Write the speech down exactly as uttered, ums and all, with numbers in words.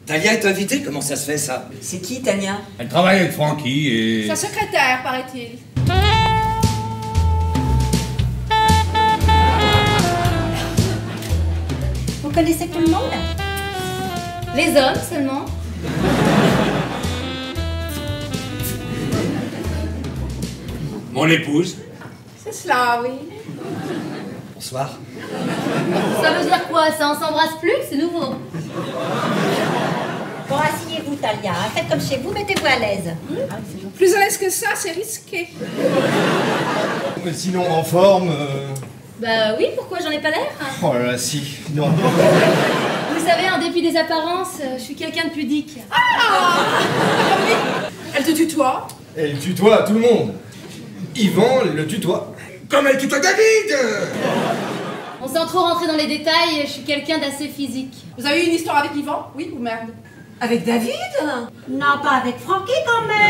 Talia est invitée? Comment ça se fait, ça? C'est qui, Tania? Elle travaille avec Francky et... Sa secrétaire, paraît-il. Vous connaissez tout le monde? Les hommes seulement. Mon épouse. C'est cela, oui. Bonsoir. Ça veut dire quoi? Ça, on s'embrasse plus? C'est nouveau. Bon, asseyez-vous, Talia. Faites comme chez vous, mettez-vous à l'aise. Mmh. Plus à l'aise que ça, c'est risqué. Mais sinon, en forme... Euh... Bah oui, pourquoi j'en ai pas l'air? Oh là là, si, non. Vous savez, en dépit des apparences, je suis quelqu'un de pudique. Ah oui. Elle te tutoie? Elle tutoie tout le monde. Yvan le tutoie. Comme elle tutoie David. On sent trop rentrer dans les détails, je suis quelqu'un d'assez physique. Vous avez eu une histoire avec Yvan? Oui ou merde? Avec David? Non, pas avec Francky quand même.